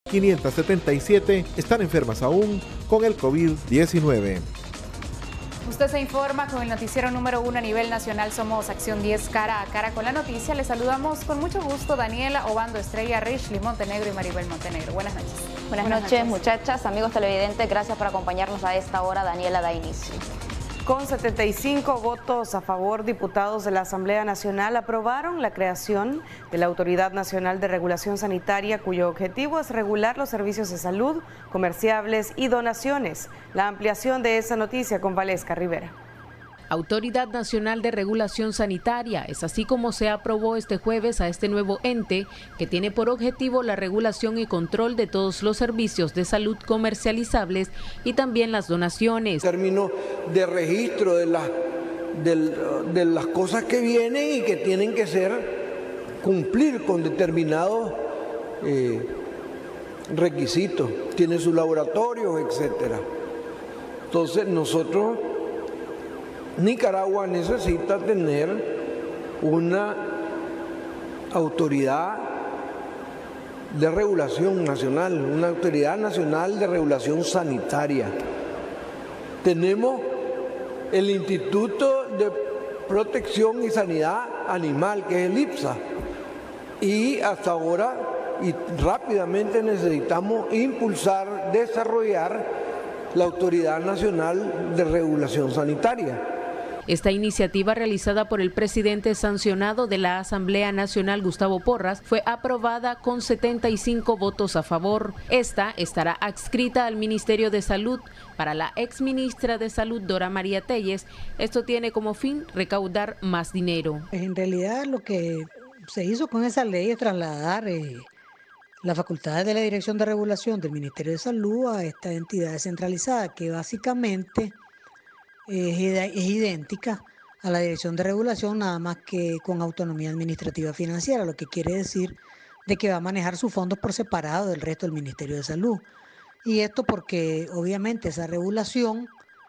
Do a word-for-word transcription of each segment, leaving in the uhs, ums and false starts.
quinientas setenta y siete están enfermas aún con el COVID diecinueve. Usted se informa con el noticiero número uno a nivel nacional. Somos Acción diez, cara a cara con la noticia. Les saludamos con mucho gusto Daniela Obando Estrella, Richly Montenegro y Maribel Montenegro. Buenas noches. Buenas, Buenas noches, noches, muchachas, amigos televidentes. Gracias por acompañarnos a esta hora. Daniela da inicio. Con setenta y cinco votos a favor, diputados de la Asamblea Nacional aprobaron la creación de la Autoridad Nacional de Regulación Sanitaria, cuyo objetivo es regular los servicios de salud, comerciables y donaciones. La ampliación de esa noticia con Valesca Rivera. Autoridad Nacional de Regulación Sanitaria, es así como se aprobó este jueves a este nuevo ente que tiene por objetivo la regulación y control de todos los servicios de salud comercializables y también las donaciones. En términos de registro de, la, de, de las cosas que vienen y que tienen que ser, cumplir con determinados eh, requisitos, tiene sus laboratorios, etcétera. Entonces nosotros... Nicaragua necesita tener una autoridad de regulación nacional, una autoridad nacional de regulación sanitaria. Tenemos el Instituto de Protección y Sanidad Animal, que es el IPSA, y hasta ahora y rápidamente necesitamos impulsar, desarrollar la Autoridad Nacional de Regulación Sanitaria. Esta iniciativa, realizada por el presidente sancionado de la Asamblea Nacional, Gustavo Porras, fue aprobada con setenta y cinco votos a favor. Esta estará adscrita al Ministerio de Salud. Para la exministra de Salud, Dora María Telles, esto tiene como fin recaudar más dinero. En realidad lo que se hizo con esa ley es trasladar eh, las facultades de la Dirección de Regulación del Ministerio de Salud a esta entidad descentralizada, que básicamente es idéntica a la Dirección de Regulación, nada más que con autonomía administrativa financiera, lo que quiere decir de que va a manejar sus fondos por separado del resto del Ministerio de Salud. Y esto porque obviamente esa regulación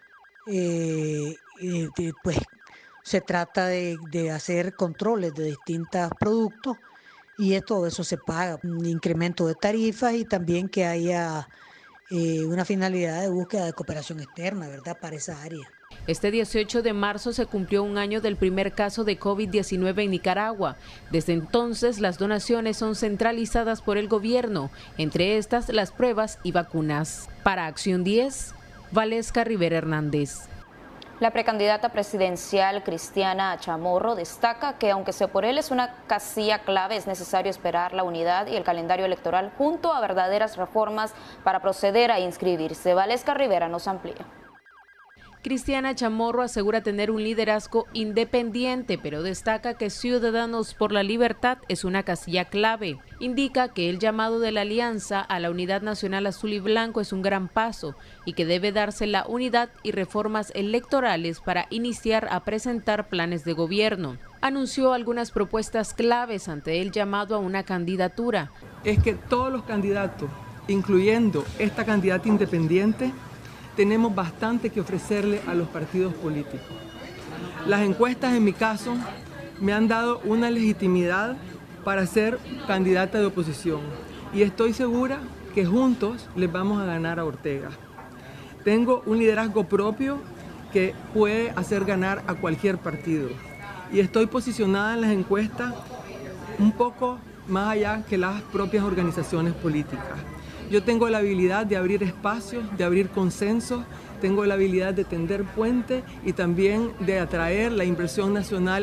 eh, eh, pues se trata de, de hacer controles de distintos productos y todo eso se paga, un incremento de tarifas y también que haya eh, una finalidad de búsqueda de cooperación externa, ¿verdad?, para esa área. Este dieciocho de marzo se cumplió un año del primer caso de COVID diecinueve en Nicaragua. Desde entonces, las donaciones son centralizadas por el gobierno, entre estas las pruebas y vacunas. Para Acción diez, Valesca Rivera Hernández. La precandidata presidencial Cristiana Chamorro destaca que aunque ser por él es una casilla clave, es necesario esperar la unidad y el calendario electoral junto a verdaderas reformas para proceder a inscribirse. Valesca Rivera nos amplía. Cristiana Chamorro asegura tener un liderazgo independiente, pero destaca que Ciudadanos por la Libertad es una casilla clave. Indica que el llamado de la alianza a la unidad nacional azul y blanco es un gran paso y que debe darse la unidad y reformas electorales para iniciar a presentar planes de gobierno. Anunció algunas propuestas claves ante el llamado a una candidatura. Es que todos los candidatos, incluyendo esta candidata independiente, tenemos bastante que ofrecerle a los partidos políticos. Las encuestas, en mi caso, me han dado una legitimidad para ser candidata de oposición y estoy segura que juntos les vamos a ganar a Ortega. Tengo un liderazgo propio que puede hacer ganar a cualquier partido y estoy posicionada en las encuestas un poco más allá que las propias organizaciones políticas. Yo tengo la habilidad de abrir espacios, de abrir consensos, tengo la habilidad de tender puentes y también de atraer la inversión nacional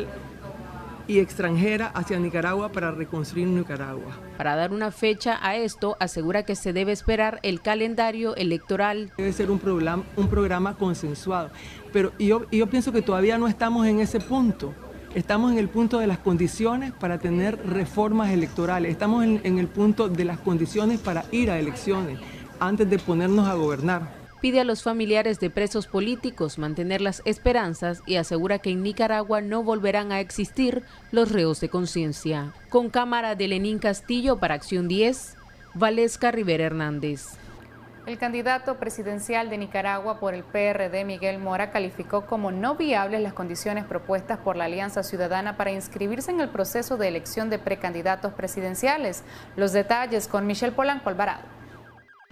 y extranjera hacia Nicaragua para reconstruir Nicaragua. Para dar una fecha a esto, asegura que se debe esperar el calendario electoral. Debe ser un programa, un programa consensuado, pero yo, yo pienso que todavía no estamos en ese punto. Estamos en el punto de las condiciones para tener reformas electorales, estamos en, en el punto de las condiciones para ir a elecciones antes de ponernos a gobernar. Pide a los familiares de presos políticos mantener las esperanzas y asegura que en Nicaragua no volverán a existir los reos de conciencia. Con cámara de Lenín Castillo para Acción diez, Valesca Rivera Hernández. El candidato presidencial de Nicaragua por el P R D, Miguel Mora, calificó como no viables las condiciones propuestas por la Alianza Ciudadana para inscribirse en el proceso de elección de precandidatos presidenciales. Los detalles con Michelle Polanco Alvarado.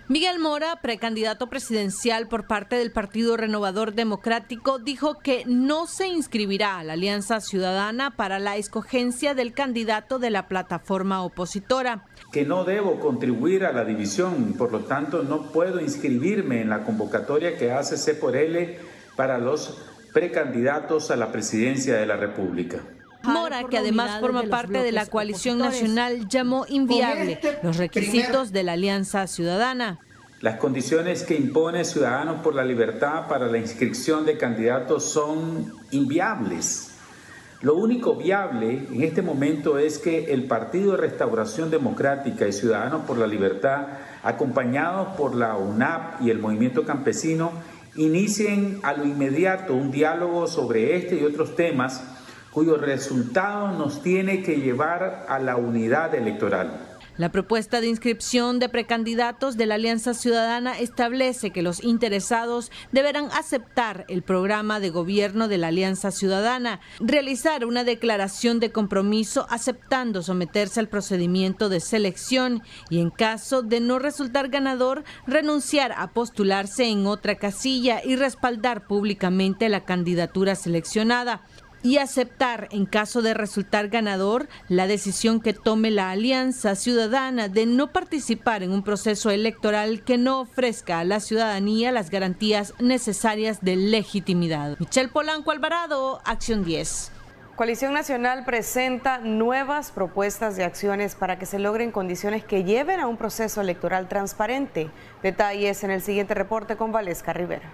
Miguel Mora, precandidato presidencial por parte del Partido Renovador Democrático, dijo que no se inscribirá a la Alianza Ciudadana para la escogencia del candidato de la plataforma opositora. Que no debo contribuir a la división, por lo tanto no puedo inscribirme en la convocatoria que hace C por L para los precandidatos a la presidencia de la República. Mora, que además forma parte de la coalición nacional, llamó inviable los requisitos de la Alianza Ciudadana. Las condiciones que impone Ciudadanos por la Libertad para la inscripción de candidatos son inviables. Lo único viable en este momento es que el Partido de Restauración Democrática y Ciudadanos por la Libertad, acompañados por la U N A P y el Movimiento Campesino, inicien a lo inmediato un diálogo sobre este y otros temas cuyo resultado nos tiene que llevar a la unidad electoral. La propuesta de inscripción de precandidatos de la Alianza Ciudadana establece que los interesados deberán aceptar el programa de gobierno de la Alianza Ciudadana, realizar una declaración de compromiso aceptando someterse al procedimiento de selección y, en caso de no resultar ganador, renunciar a postularse en otra casilla y respaldar públicamente la candidatura seleccionada, y aceptar, en caso de resultar ganador, la decisión que tome la Alianza Ciudadana de no participar en un proceso electoral que no ofrezca a la ciudadanía las garantías necesarias de legitimidad. Michelle Polanco Alvarado, Acción diez. Coalición Nacional presenta nuevas propuestas de acciones para que se logren condiciones que lleven a un proceso electoral transparente. Detalles en el siguiente reporte con Valesca Rivera.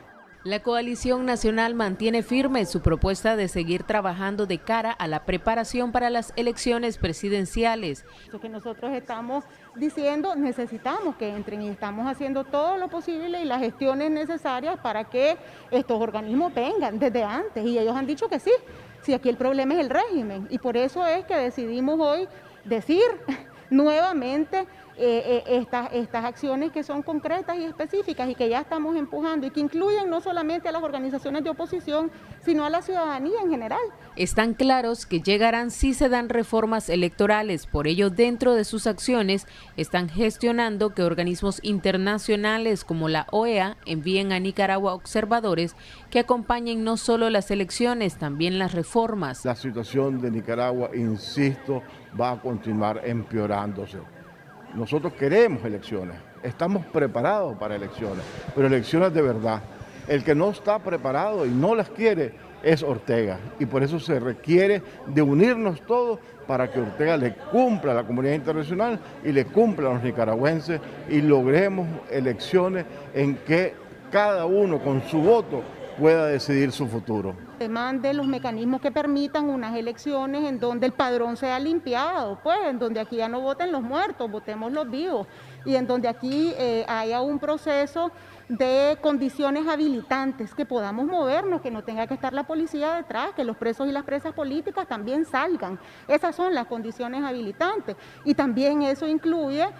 La Coalición Nacional mantiene firme su propuesta de seguir trabajando de cara a la preparación para las elecciones presidenciales. Lo que nosotros estamos diciendo, necesitamos que entren y estamos haciendo todo lo posible y las gestiones necesarias para que estos organismos vengan desde antes, y ellos han dicho que sí, si aquí el problema es el régimen, y por eso es que decidimos hoy decir nuevamente Eh, eh, estas, estas acciones que son concretas y específicas y que ya estamos empujando y que incluyen no solamente a las organizaciones de oposición, sino a la ciudadanía en general. Están claros que llegarán si se dan reformas electorales, por ello dentro de sus acciones están gestionando que organismos internacionales como la O E A envíen a Nicaragua observadores que acompañen no solo las elecciones, también las reformas. La situación de Nicaragua, insisto, va a continuar empeorándose. Nosotros queremos elecciones, estamos preparados para elecciones, pero elecciones de verdad. El que no está preparado y no las quiere es Ortega, y por eso se requiere de unirnos todos para que Ortega le cumpla a la comunidad internacional y le cumpla a los nicaragüenses y logremos elecciones en que cada uno con su voto pueda decidir su futuro. Demande los mecanismos que permitan unas elecciones en donde el padrón sea limpiado, pues en donde aquí ya no voten los muertos, votemos los vivos, y en donde aquí eh, haya un proceso de condiciones habilitantes, que podamos movernos, que no tenga que estar la policía detrás, que los presos y las presas políticas también salgan. Esas son las condiciones habilitantes, y también eso incluye eh,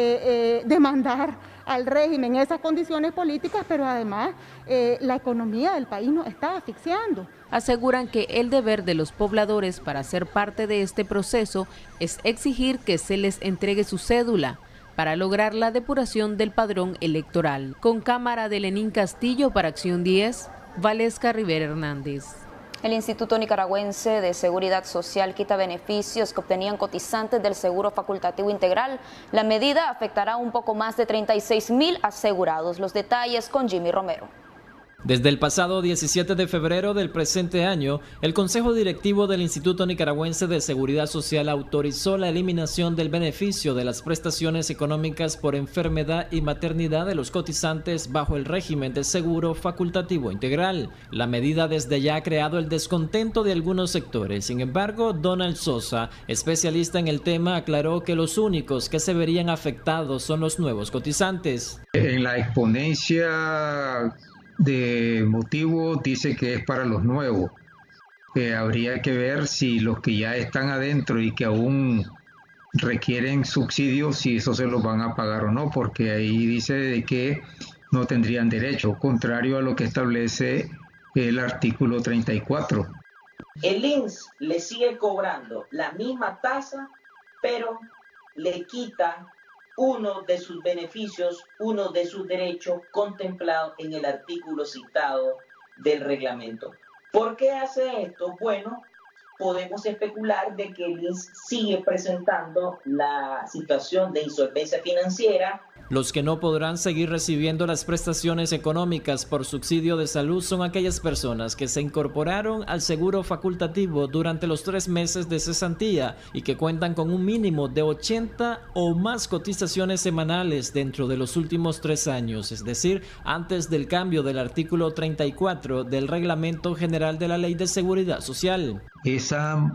eh, demandar al régimen esas condiciones políticas, pero además eh, la economía del país nos está asfixiando. Aseguran que el deber de los pobladores para ser parte de este proceso es exigir que se les entregue su cédula para lograr la depuración del padrón electoral. Con cámara de Lenín Castillo para Acción diez, Valesca Rivera Hernández. El Instituto Nicaragüense de Seguridad Social quita beneficios que obtenían cotizantes del Seguro Facultativo Integral. La medida afectará a un poco más de treinta y seis mil asegurados. Los detalles con Jimmy Romero. Desde el pasado diecisiete de febrero del presente año, el Consejo Directivo del Instituto Nicaragüense de Seguridad Social autorizó la eliminación del beneficio de las prestaciones económicas por enfermedad y maternidad de los cotizantes bajo el régimen de Seguro Facultativo Integral. La medida desde ya ha creado el descontento de algunos sectores. Sin embargo, Donald Sosa, especialista en el tema, aclaró que los únicos que se verían afectados son los nuevos cotizantes. En la exponencia de motivo dice que es para los nuevos. Eh, habría que ver si los que ya están adentro y que aún requieren subsidios, si eso se los van a pagar o no, porque ahí dice de que no tendrían derecho, contrario a lo que establece el artículo treinta y cuatro. El I N S le sigue cobrando la misma tasa, pero le quita uno de sus beneficios, uno de sus derechos contemplados en el artículo citado del reglamento. ¿Por qué hace esto? Bueno, podemos especular de que el I N S sigue presentando la situación de insolvencia financiera. Los que no podrán seguir recibiendo las prestaciones económicas por subsidio de salud son aquellas personas que se incorporaron al seguro facultativo durante los tres meses de cesantía y que cuentan con un mínimo de ochenta o más cotizaciones semanales dentro de los últimos tres años, es decir, antes del cambio del artículo treinta y cuatro del Reglamento General de la Ley de Seguridad Social. Esa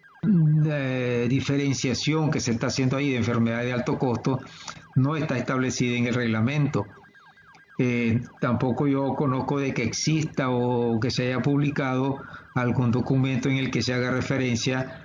eh, diferenciación que se está haciendo ahí de enfermedad de alto costo no está establecida en el reglamento. Eh, tampoco yo conozco de que exista o que se haya publicado algún documento en el que se haga referencia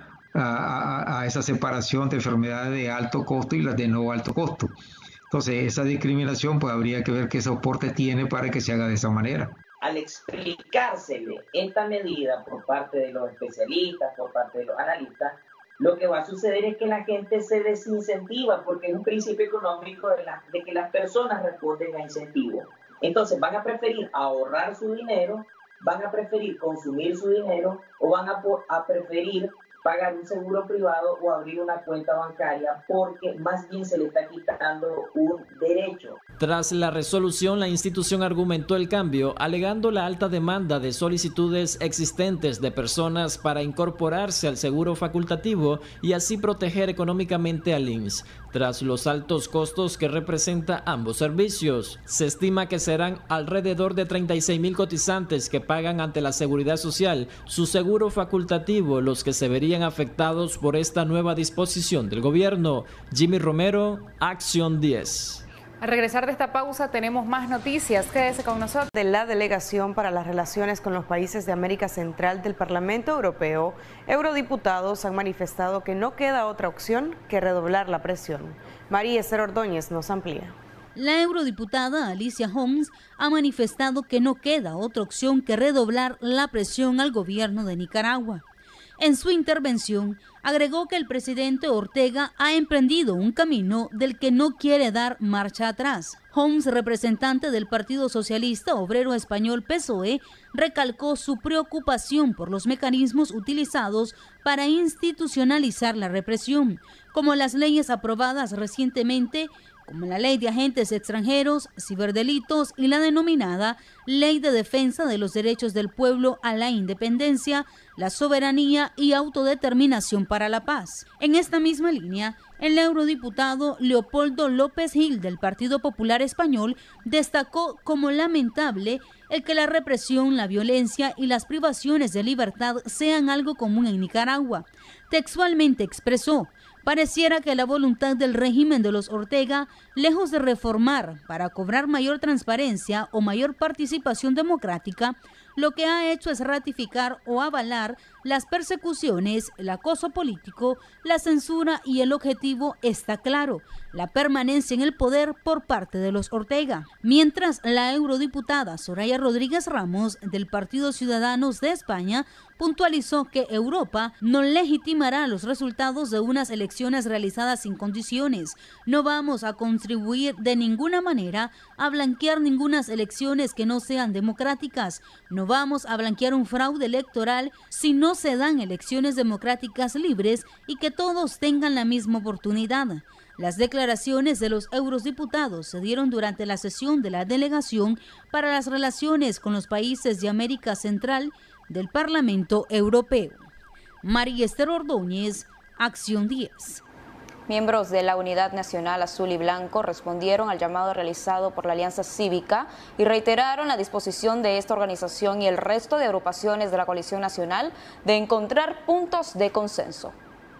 a, a, a esa separación de enfermedades de alto costo y las de no alto costo. Entonces, esa discriminación, pues habría que ver qué soporte tiene para que se haga de esa manera. Al explicársele esta medida por parte de los especialistas, por parte de los analistas, lo que va a suceder es que la gente se desincentiva porque es un principio económico de, la, de que las personas responden a incentivos. Entonces van a preferir ahorrar su dinero, van a preferir consumir su dinero o van a, a preferir pagar un seguro privado o abrir una cuenta bancaria porque más bien se le está quitando un derecho. Tras la resolución, la institución argumentó el cambio, alegando la alta demanda de solicitudes existentes de personas para incorporarse al seguro facultativo y así proteger económicamente al I M S S. Tras los altos costos que representa ambos servicios, se estima que serán alrededor de treinta y seis mil cotizantes que pagan ante la Seguridad Social su seguro facultativo los que se verían afectados por esta nueva disposición del gobierno. Jimmy Romero, Acción diez. Al regresar de esta pausa tenemos más noticias. Quédese con nosotros. De la Delegación para las Relaciones con los Países de América Central del Parlamento Europeo, eurodiputados han manifestado que no queda otra opción que redoblar la presión. María Esther Ordóñez nos amplía. La eurodiputada Alicia Holmes ha manifestado que no queda otra opción que redoblar la presión al gobierno de Nicaragua. En su intervención, agregó que el presidente Ortega ha emprendido un camino del que no quiere dar marcha atrás. Holmes, representante del Partido Socialista Obrero Español P S O E, recalcó su preocupación por los mecanismos utilizados para institucionalizar la represión, como las leyes aprobadas recientemente, como la Ley de Agentes Extranjeros, Ciberdelitos y la denominada Ley de Defensa de los Derechos del Pueblo a la Independencia, la Soberanía y Autodeterminación para la Paz. En esta misma línea, el eurodiputado Leopoldo López Gil del Partido Popular Español destacó como lamentable el que la represión, la violencia y las privaciones de libertad sean algo común en Nicaragua. Textualmente expresó: pareciera que la voluntad del régimen de los Ortega, lejos de reformar para cobrar mayor transparencia o mayor participación democrática, lo que ha hecho es ratificar o avalar las persecuciones, el acoso político, la censura y el objetivo está claro: la permanencia en el poder por parte de los Ortega. Mientras la eurodiputada Soraya Rodríguez Ramos del Partido Ciudadanos de España puntualizó que Europa no legitimará los resultados de unas elecciones realizadas sin condiciones. No vamos a contribuir de ninguna manera a blanquear ningunas elecciones que no sean democráticas. No vamos a blanquear un fraude electoral si no se dan elecciones democráticas libres y que todos tengan la misma oportunidad. Las declaraciones de los eurodiputados se dieron durante la sesión de la Delegación para las Relaciones con los Países de América Central del Parlamento Europeo. María Esther Ordóñez, Acción diez. Miembros de la Unidad Nacional Azul y Blanco respondieron al llamado realizado por la Alianza Cívica y reiteraron la disposición de esta organización y el resto de agrupaciones de la Coalición Nacional de encontrar puntos de consenso.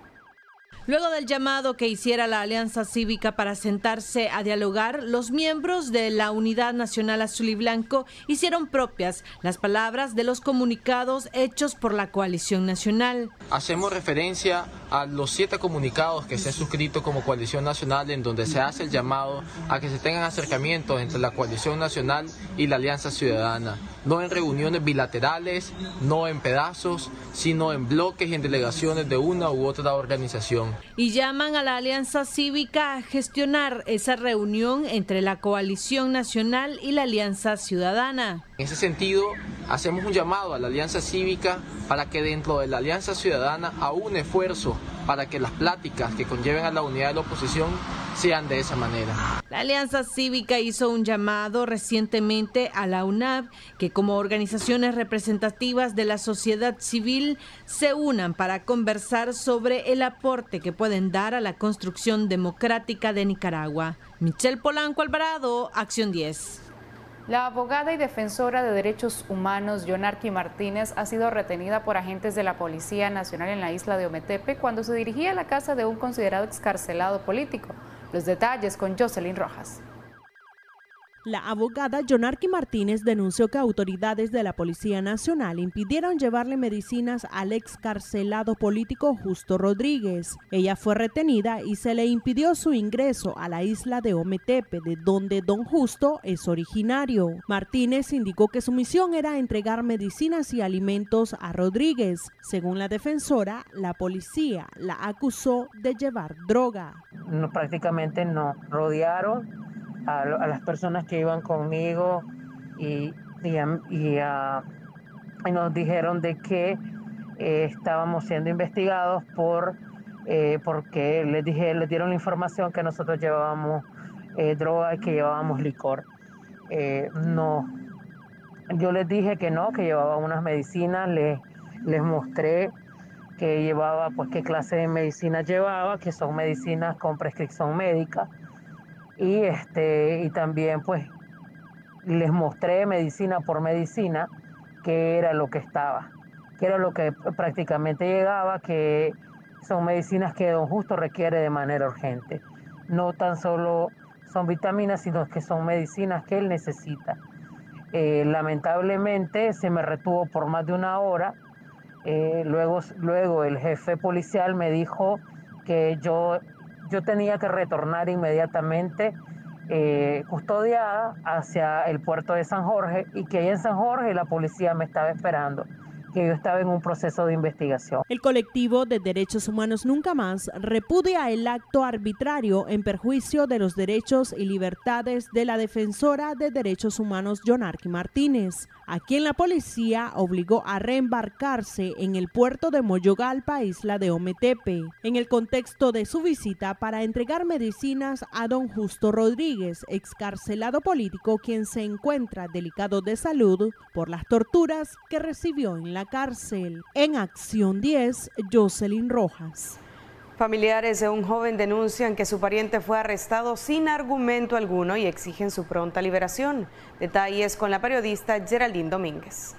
Luego del llamado que hiciera la Alianza Cívica para sentarse a dialogar, los miembros de la Unidad Nacional Azul y Blanco hicieron propias las palabras de los comunicados hechos por la Coalición Nacional. Hacemos referencia a los siete comunicados que se han suscrito como Coalición Nacional, en donde se hace el llamado a que se tengan acercamientos entre la Coalición Nacional y la Alianza Ciudadana. no en reuniones bilaterales, no en pedazos, sino en bloques y en delegaciones de una u otra organización. Y llaman a la Alianza Cívica a gestionar esa reunión entre la Coalición Nacional y la Alianza Ciudadana. En ese sentido, hacemos un llamado a la Alianza Cívica para que dentro de la Alianza Ciudadana haga un esfuerzo para que las pláticas que conlleven a la unidad de la oposición sean de esa manera. La Alianza Cívica hizo un llamado recientemente a la U N A B que como organizaciones representativas de la sociedad civil se unan para conversar sobre el aporte que pueden dar a la construcción democrática de Nicaragua. Michelle Polanco Alvarado, Acción diez. La abogada y defensora de derechos humanos Yonarqui Martínez ha sido retenida por agentes de la Policía Nacional en la isla de Ometepe cuando se dirigía a la casa de un considerado excarcelado político. Los detalles con Jocelyn Rojas. La abogada Yonarqui Martínez denunció que autoridades de la Policía Nacional impidieron llevarle medicinas al excarcelado político Justo Rodríguez. Ella fue retenida y se le impidió su ingreso a la isla de Ometepe, de donde don Justo es originario. Martínez indicó que su misión era entregar medicinas y alimentos a Rodríguez. Según la defensora, la policía la acusó de llevar droga. No, prácticamente no, rodearon a, a las personas que iban conmigo y, y, y, uh, y nos dijeron de que eh, estábamos siendo investigados por eh, porque les dije les dieron la información que nosotros llevábamos eh, droga y que llevábamos licor. Eh, no, yo les dije que no, que llevaba unas medicinas, les, les mostré que llevaba, pues qué clase de medicinas llevaba, que son medicinas con prescripción médica. Y, este, y también pues les mostré medicina por medicina qué era lo que estaba, qué era lo que prácticamente llegaba, que son medicinas que don Justo requiere de manera urgente. No tan solo son vitaminas, sino que son medicinas que él necesita. Eh, lamentablemente se me retuvo por más de una hora. Eh, luego, luego el jefe policial me dijo que yo... Yo tenía que retornar inmediatamente eh, custodiada hacia el puerto de San Jorge y que ahí en San Jorge la policía me estaba esperando, que yo estaba en un proceso de investigación. El colectivo de Derechos Humanos Nunca Más repudia el acto arbitrario en perjuicio de los derechos y libertades de la defensora de derechos humanos Yonarqui Martínez, a quien la policía obligó a reembarcarse en el puerto de Moyogalpa, isla de Ometepe, en el contexto de su visita para entregar medicinas a don Justo Rodríguez, excarcelado político, quien se encuentra delicado de salud por las torturas que recibió en la cárcel. En Acción diez, Jocelyn Rojas. Familiares de un joven denuncian que su pariente fue arrestado sin argumento alguno y exigen su pronta liberación. Detalles con la periodista Geraldine Domínguez.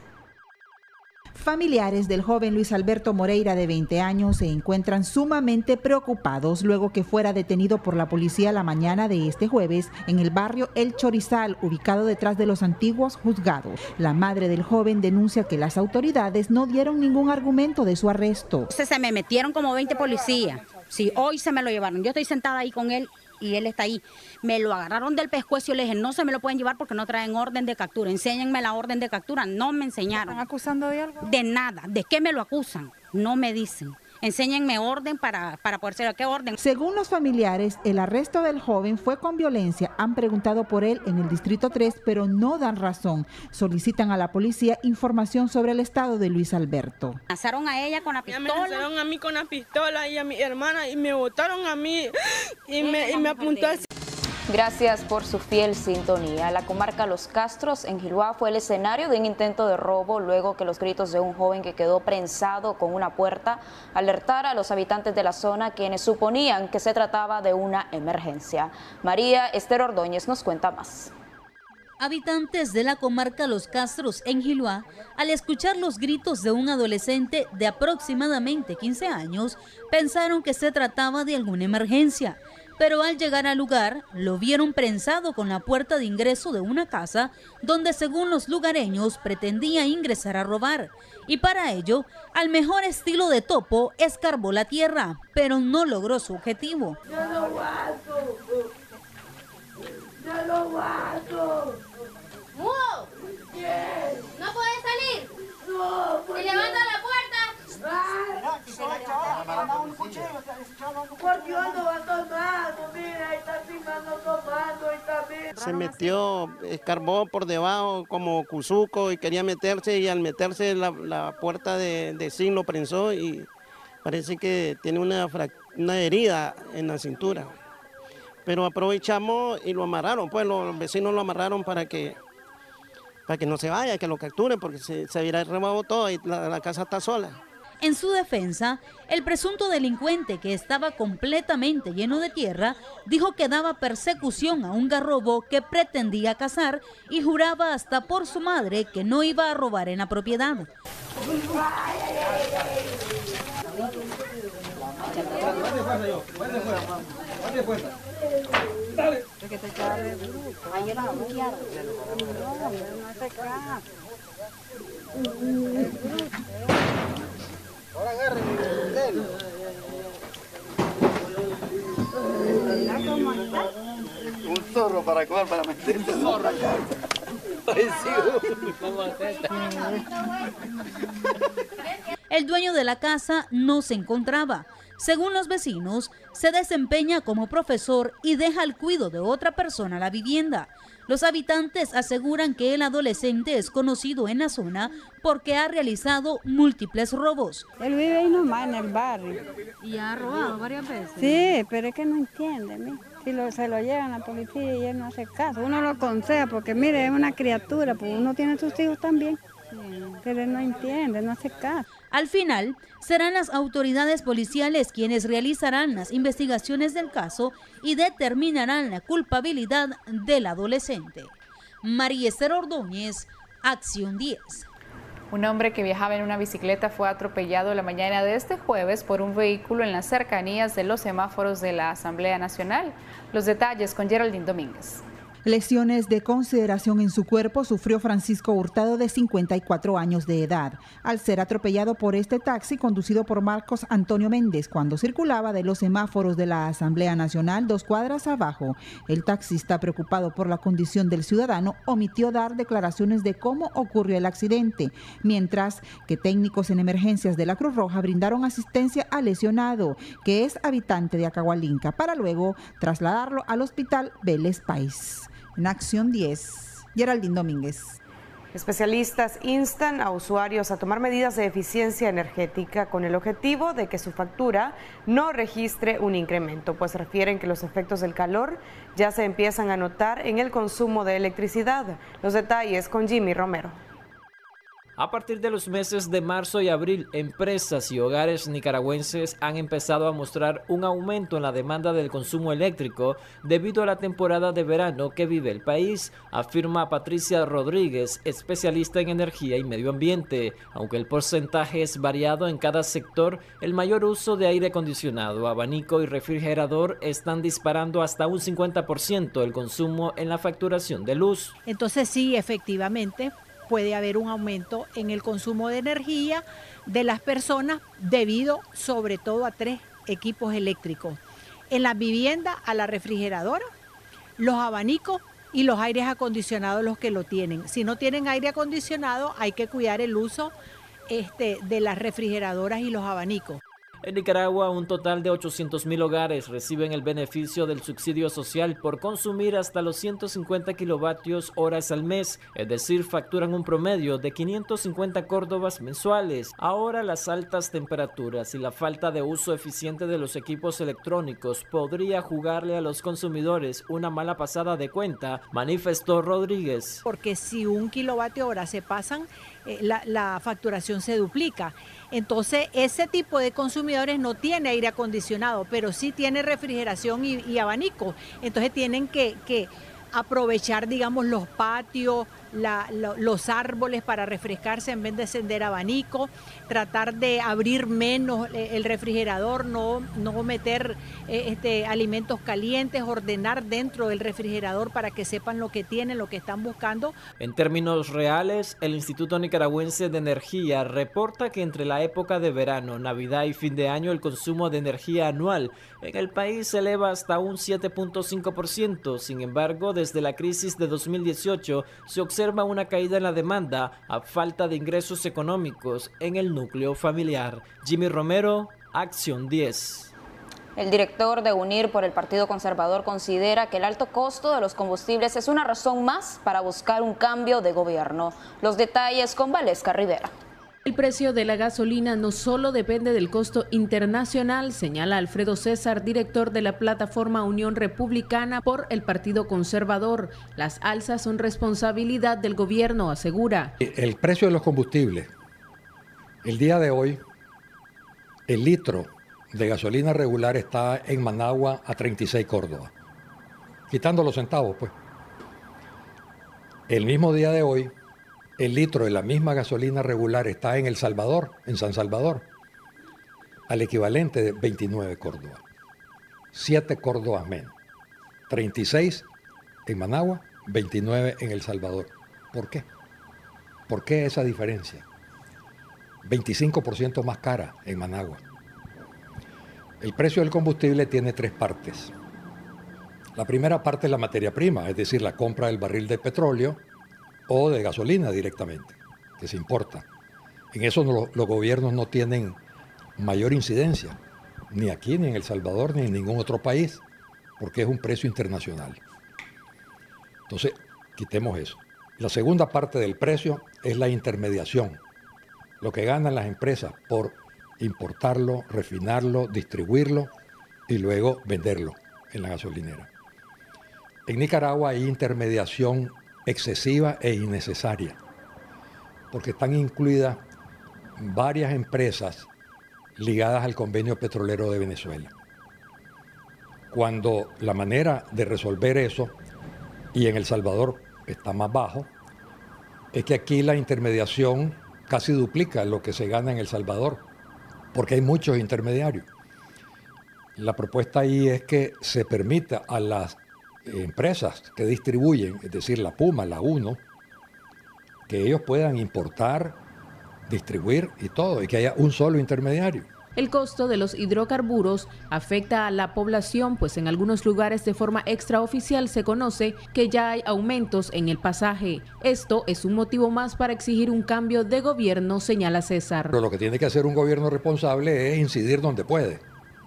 Familiares del joven Luis Alberto Moreira, de veinte años, se encuentran sumamente preocupados luego que fuera detenido por la policía la mañana de este jueves en el barrio El Chorizal, ubicado detrás de los antiguos juzgados. La madre del joven denuncia que las autoridades no dieron ningún argumento de su arresto. Se me metieron como veinte policías. Sí, hoy se me lo llevaron. Yo estoy sentada ahí con él y él está ahí. Me lo agarraron del pescuezo y le dije, no se me lo pueden llevar porque no traen orden de captura. Enséñenme la orden de captura. No me enseñaron. ¿Están acusando de algo? De nada. ¿De qué me lo acusan? No me dicen. Enséñenme orden para, para poder saber qué orden. Según los familiares, el arresto del joven fue con violencia. Han preguntado por él en el Distrito tres, pero no dan razón. Solicitan a la policía información sobre el estado de Luis Alberto. Amenazaron a ella con la pistola. Me amenazaron a mí con la pistola y a mi hermana y me botaron a mí y me, y me apuntó así. Gracias por su fiel sintonía. La comarca Los Castros en Giluá fue el escenario de un intento de robo luego que los gritos de un joven que quedó prensado con una puerta alertara a los habitantes de la zona, quienes suponían que se trataba de una emergencia. María Esther Ordóñez nos cuenta más. Habitantes de la comarca Los Castros en Giluá, al escuchar los gritos de un adolescente de aproximadamente quince años, pensaron que se trataba de alguna emergencia. Pero al llegar al lugar, lo vieron prensado con la puerta de ingreso de una casa donde, según los lugareños, pretendía ingresar a robar. Y para ello, al mejor estilo de topo, escarbó la tierra, pero no logró su objetivo. ¡Ya lo mato! ¡Ya lo mato! ¡No! Porque ando va tomando, mira, está timando tomando y también. Se metió carbón por debajo como cuzuco y quería meterse, y al meterse la, la puerta de, de zinc lo prensó y parece que tiene una, una herida en la cintura. Pero aprovechamos y lo amarraron, pues los vecinos lo amarraron para que, para que no se vaya, que lo capturen, porque se, se hubiera robado todo y la, la casa está sola. En su defensa, el presunto delincuente, que estaba completamente lleno de tierra, dijo que daba persecución a un garrobo que pretendía cazar y juraba hasta por su madre que no iba a robar en la propiedad. Ahora agarren un zorro para comer, para meterse zorro acá. El dueño de la casa no se encontraba. Según los vecinos, se desempeña como profesor y deja al cuidado de otra persona la vivienda. Los habitantes aseguran que el adolescente es conocido en la zona porque ha realizado múltiples robos. Él vive ahí nomás en el barrio. ¿Y ha robado varias veces? Sí, pero es que no entiende, ¿no? Si lo, se lo llevan a la policía y él no hace caso. Uno lo aconseja porque, mire, es una criatura, pues uno tiene sus hijos también. Sí. Pero él no entiende, no hace caso. Al final, serán las autoridades policiales quienes realizarán las investigaciones del caso y determinarán la culpabilidad del adolescente. María Esther Ordóñez, Acción diez. Un hombre que viajaba en una bicicleta fue atropellado la mañana de este jueves por un vehículo en las cercanías de los semáforos de la Asamblea Nacional. Los detalles con Geraldine Domínguez. Lesiones de consideración en su cuerpo sufrió Francisco Hurtado, de cincuenta y cuatro años de edad, al ser atropellado por este taxi conducido por Marcos Antonio Méndez cuando circulaba de los semáforos de la Asamblea Nacional dos cuadras abajo. El taxista, preocupado por la condición del ciudadano, omitió dar declaraciones de cómo ocurrió el accidente, mientras que técnicos en emergencias de la Cruz Roja brindaron asistencia al lesionado, que es habitante de Acahualinca, para luego trasladarlo al Hospital Vélez País. En Acción diez, Geraldine Domínguez. Especialistas instan a usuarios a tomar medidas de eficiencia energética con el objetivo de que su factura no registre un incremento, pues refieren que los efectos del calor ya se empiezan a notar en el consumo de electricidad. Los detalles con Jimmy Romero. A partir de los meses de marzo y abril, empresas y hogares nicaragüenses han empezado a mostrar un aumento en la demanda del consumo eléctrico debido a la temporada de verano que vive el país, afirma Patricia Rodríguez, especialista en energía y medio ambiente. Aunque el porcentaje es variado en cada sector, el mayor uso de aire acondicionado, abanico y refrigerador están disparando hasta un cincuenta por ciento el consumo en la facturación de luz. Entonces sí, efectivamente, puede haber un aumento en el consumo de energía de las personas debido sobre todo a tres equipos eléctricos. En las viviendas, a la refrigeradora, los abanicos y los aires acondicionados, los que lo tienen. Si no tienen aire acondicionado, hay que cuidar el uso este, de las refrigeradoras y los abanicos. En Nicaragua, un total de ochocientos mil hogares reciben el beneficio del subsidio social por consumir hasta los ciento cincuenta kilovatios horas al mes, es decir, facturan un promedio de quinientos cincuenta córdobas mensuales. Ahora, las altas temperaturas y la falta de uso eficiente de los equipos electrónicos podría jugarle a los consumidores una mala pasada de cuenta, manifestó Rodríguez. Porque si un kilovatio hora se pasan, eh, la, la facturación se duplica. Entonces, ese tipo de consumidores no tiene aire acondicionado, pero sí tiene refrigeración y, y abanico. Entonces, tienen que, que aprovechar, digamos, los patios, la, lo, los árboles para refrescarse en vez de encender abanico, tratar de abrir menos el refrigerador, no, no meter eh, este, alimentos calientes, ordenar dentro del refrigerador para que sepan lo que tienen, lo que están buscando. En términos reales, el Instituto Nicaragüense de Energía reporta que entre la época de verano, Navidad y fin de año el consumo de energía anual en el país se eleva hasta un siete punto cinco por ciento. Sin embargo, desde la crisis de dos mil dieciocho se observa una caída en la demanda a falta de ingresos económicos en el núcleo familiar. Jimmy Romero, Acción diez. El director de UNIR por el Partido Conservador considera que el alto costo de los combustibles es una razón más para buscar un cambio de gobierno. Los detalles con Valesca Rivera. El precio de la gasolina no solo depende del costo internacional, señala Alfredo César, director de la plataforma Unión Republicana por el Partido Conservador. Las alzas son responsabilidad del gobierno, asegura. El precio de los combustibles, el día de hoy, el litro de gasolina regular está en Managua a treinta y seis Córdoba, quitando los centavos, pues. El mismo día de hoy, el litro de la misma gasolina regular está en El Salvador, en San Salvador, al equivalente de veintinueve Córdoba. siete Córdobas menos. treinta y seis en Managua, veintinueve en El Salvador. ¿Por qué? ¿Por qué esa diferencia? veinticinco por ciento más cara en Managua. El precio del combustible tiene tres partes. La primera parte es la materia prima, es decir, la compra del barril de petróleo o de gasolina directamente, que se importa. En eso no, los gobiernos no tienen mayor incidencia, ni aquí, ni en El Salvador, ni en ningún otro país, porque es un precio internacional. Entonces, quitemos eso. La segunda parte del precio es la intermediación, lo que ganan las empresas por importarlo, refinarlo, distribuirlo y luego venderlo en la gasolinera. En Nicaragua hay intermediación excesiva e innecesaria, porque están incluidas varias empresas ligadas al convenio petrolero de Venezuela. Cuando la manera de resolver eso, y en El Salvador está más bajo, es que aquí la intermediación casi duplica lo que se gana en El Salvador, porque hay muchos intermediarios. La propuesta ahí es que se permita a las empresas que distribuyen, es decir, la Puma, la UNO, que ellos puedan importar, distribuir y todo, y que haya un solo intermediario. El costo de los hidrocarburos afecta a la población, pues en algunos lugares de forma extraoficial se conoce que ya hay aumentos en el pasaje. Esto es un motivo más para exigir un cambio de gobierno, señala César. Pero lo que tiene que hacer un gobierno responsable es incidir donde puede.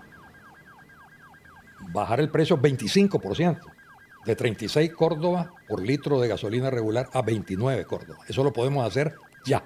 Bajar el precio veinticinco por ciento, de treinta y seis Córdoba por litro de gasolina regular a veintinueve Córdoba. Eso lo podemos hacer ya.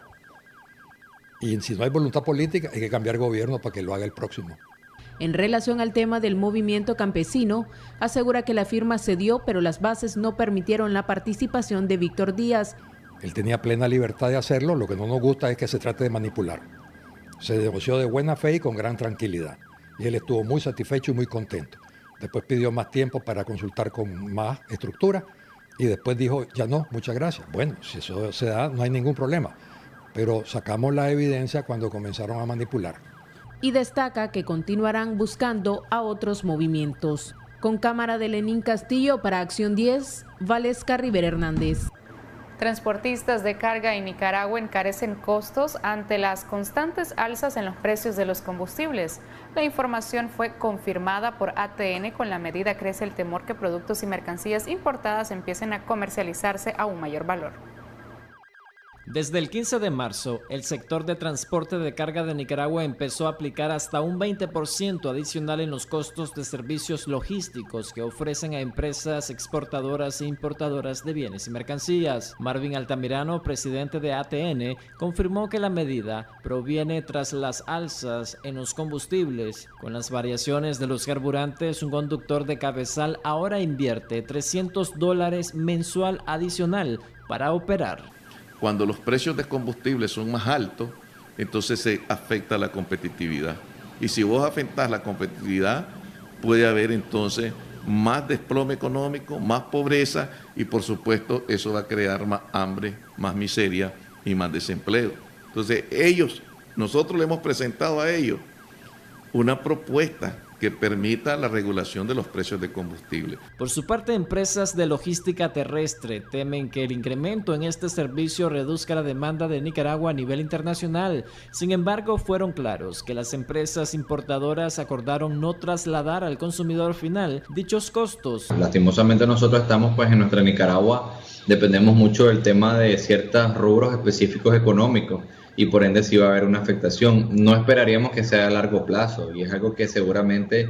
Y si no hay voluntad política, hay que cambiar gobierno para que lo haga el próximo. En relación al tema del movimiento campesino, asegura que la firma se dio, pero las bases no permitieron la participación de Víctor Díaz. Él tenía plena libertad de hacerlo, lo que no nos gusta es que se trate de manipular. Se negoció de buena fe y con gran tranquilidad. Y él estuvo muy satisfecho y muy contento. Después pidió más tiempo para consultar con más estructura y después dijo, ya no, muchas gracias. Bueno, si eso se da, no hay ningún problema. Pero sacamos la evidencia cuando comenzaron a manipular. Y destaca que continuarán buscando a otros movimientos. Con cámara de Lenín Castillo para Acción diez, Valesca Rivera Hernández. Transportistas de carga en Nicaragua encarecen costos ante las constantes alzas en los precios de los combustibles. La información fue confirmada por A T N. Con la medida crece el temor que productos y mercancías importadas empiecen a comercializarse a un mayor valor. Desde el quince de marzo, el sector de transporte de carga de Nicaragua empezó a aplicar hasta un veinte por ciento adicional en los costos de servicios logísticos que ofrecen a empresas exportadoras e importadoras de bienes y mercancías. Marvin Altamirano, presidente de A T N, confirmó que la medida proviene tras las alzas en los combustibles. Con las variaciones de los carburantes, un conductor de Cabezal ahora invierte trescientos dólares mensual adicional para operar. Cuando los precios de combustible son más altos, entonces se afecta la competitividad. Y si vos afectás la competitividad, puede haber entonces más desplome económico, más pobreza y por supuesto eso va a crear más hambre, más miseria y más desempleo. Entonces ellos, nosotros le hemos presentado a ellos una propuesta que permita la regulación de los precios de combustible. Por su parte, empresas de logística terrestre temen que el incremento en este servicio reduzca la demanda de Nicaragua a nivel internacional. Sin embargo, fueron claros que las empresas importadoras acordaron no trasladar al consumidor final dichos costos. Lastimosamente nosotros estamos pues en nuestra Nicaragua, dependemos mucho del tema de ciertos rubros específicos económicos. Y por ende sí va a haber una afectación. No esperaríamos que sea a largo plazo y es algo que seguramente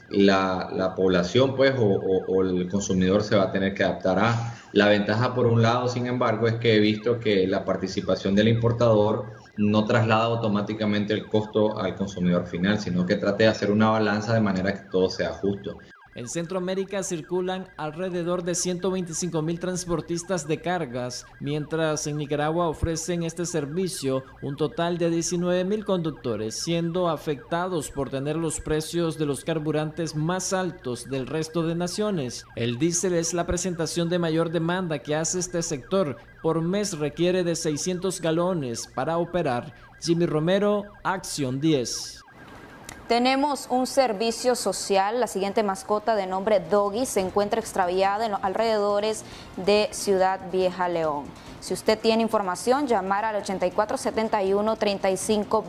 la, la población pues o, o, o el consumidor se va a tener que adaptar a. La ventaja por un lado, sin embargo, es que he visto que la participación del importador no traslada automáticamente el costo al consumidor final, sino que trate de hacer una balanza de manera que todo sea justo. En Centroamérica circulan alrededor de ciento veinticinco mil transportistas de cargas, mientras en Nicaragua ofrecen este servicio un total de diecinueve mil conductores, siendo afectados por tener los precios de los carburantes más altos del resto de naciones. El diésel es la presentación de mayor demanda que hace este sector. Por mes requiere de seiscientos galones para operar. Jimmy Romero, Acción diez. Tenemos un servicio social. La siguiente mascota de nombre Doggy se encuentra extraviada en los alrededores de Ciudad Vieja, León. Si usted tiene información, llamar al ochenta y cuatro setenta y uno treinta y cinco